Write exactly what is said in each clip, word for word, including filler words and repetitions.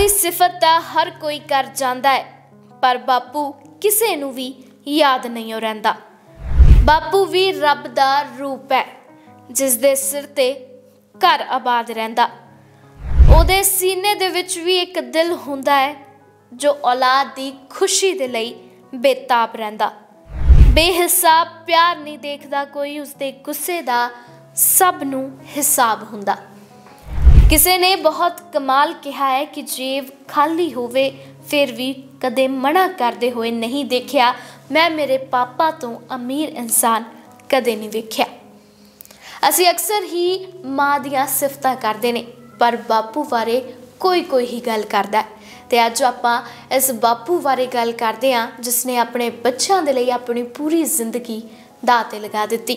दी सिफत दा हर कोई कर जांदा है, पर बापू किसे नूं भी याद नहीं रहिंदा। बापू भी रब दा रूप है, जिस दे सिर ते घर आबाद रहिंदा। ओहदे सीने दे विच भी एक दिल हुंदा है, जो औलाद दी खुशी दे लई बेताब रहिंदा। बेहिसाब प्यार नहीं देखदा कोई, उसदे गुस्से दा सब नूं हिसाब हुंदा। किसी ने बहुत कमाल कहा है कि जेब खाली होवे फिर भी कदे मना करदे होए नहीं देखिया, मैं मेरे पापा तो अमीर इंसान कदे नहीं वेख्या। असी अक्सर ही माँ दियां सिफतां करदे ने, पर बापू बारे कोई कोई ही गल करदा है। ते अज आपां इस बापू बारे गल करदे हां, जिसने अपने बच्चों दे लई अपनी पूरी जिंदगी दाऽ ते लगा दित्ती।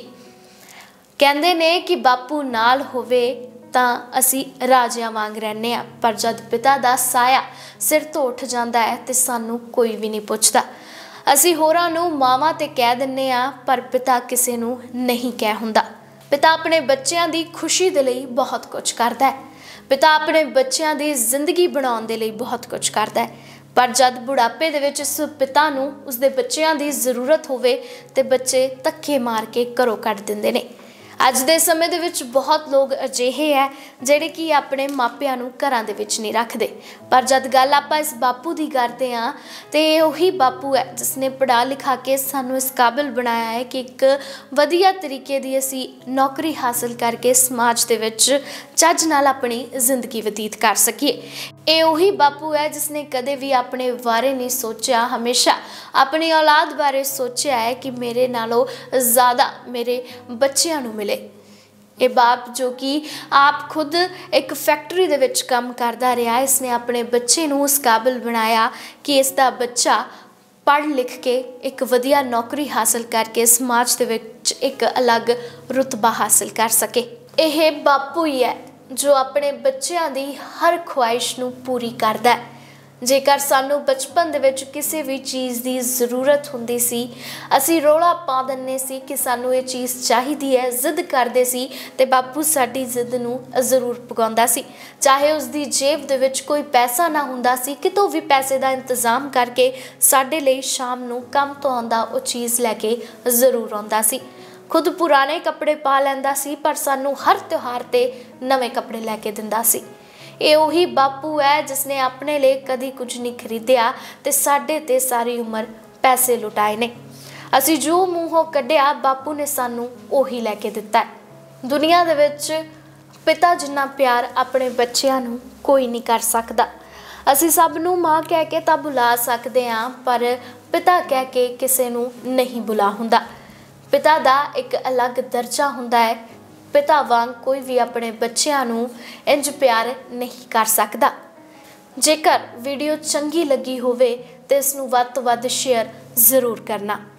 कहंदे ने कि बापू नाल होवे तां असी राजियां वांग रहने आ, पर जद पिता दा साया सिर तो उठ जांदा है ते सानू कोई भी नहीं पुछदा। असी होरां नू मावां ते कह दिंने आ, पर पिता किसे नू नहीं कह हुंदा। पिता अपने बच्चों की खुशी दे लई बहुत कुछ करदा है। पिता अपने बच्चों की जिंदगी बनाउण दे लई बहुत कुछ करदा है, पर जद बुढ़ापे दे विच उस पिता नू उसदे बच्चों की जरूरत होवे ते बच्चे धक्के मार के घरों कढ दिंदे ने। अज दे समय दे विच बहुत लोग अजिहे है जिहड़े कि अपने मापिआं नू घरां दे विच नहीं रखदे, पर जद गल आपां इस बापू दी करदे हां ते उही बापू है जिसने पढ़ा लिखा के सानू इस काबिल बनाया है कि एक वधिया तरीके दी असी नौकरी हासिल करके समाज दे विच चज नाल अपनी जिंदगी व्यतीत कर सकीए। ये उही बापू है जिसने कदे भी अपने बारे नहीं सोचा, हमेशा अपनी औलाद बारे सोचा है कि मेरे नालों ज़्यादा मेरे बच्चों नू मिले। ये बाप जो कि आप खुद एक फैक्ट्री दे विच काम करदा रहा, इसने अपने बच्चे नू उस काबिल बनाया कि इसका बच्चा पढ़ लिख के एक वधिया नौकरी हासिल करके समाज दे विच एक अलग रुतबा हासिल कर सके। यह बापू ही है जो अपने बच्चों की हर ख्वाहिश नू पूरी करदा है। जेकर सानू बचपन दे विच किसी भी चीज़ की जरूरत हुंदी सी, असी रौला पा दिंदे सी कि सानू ये चीज़ चाहिदी है, जिद करदे सी ते बापू साडी जिद नू जरूर पुगाउंदा सी। चाहे उसकी जेब दे विच कोई पैसा ना हुंदा सी, कितों भी पैसे का इंतजाम करके साडे लई शाम नू काम तो आउंदा वो चीज़ लैके जरूर आउंदा सी। खुद पुराने कपड़े पा लैंदा सी, पर सानू हर त्योहार ते नवे कपड़े लैके दिंदा सी। ये उही बापू है जिसने अपने लिए कदी कुछ नहीं खरीदिया ते साडे ते सारी उम्र पैसे लुटाए ने। असी जो मूँहों कढ़िया बापू ने सानू उही लैके दिता है। दुनिया दे विच पिता जिन्ना प्यार अपने बच्चों नू कोई नहीं कर सकदा। असी सब नू माँ कह के तां बुला सकते हाँ, पर पिता कह के किसे नू नहीं बुला हुंदा। पिता दा एक अलग दर्जा हुंदा है। पिता वांग कोई भी अपने बच्चों नू इंज प्यार नहीं कर सकता। जेकर वीडियो चंगी लगी होवे तो इसनू वध तो वध शेयर जरूर करना।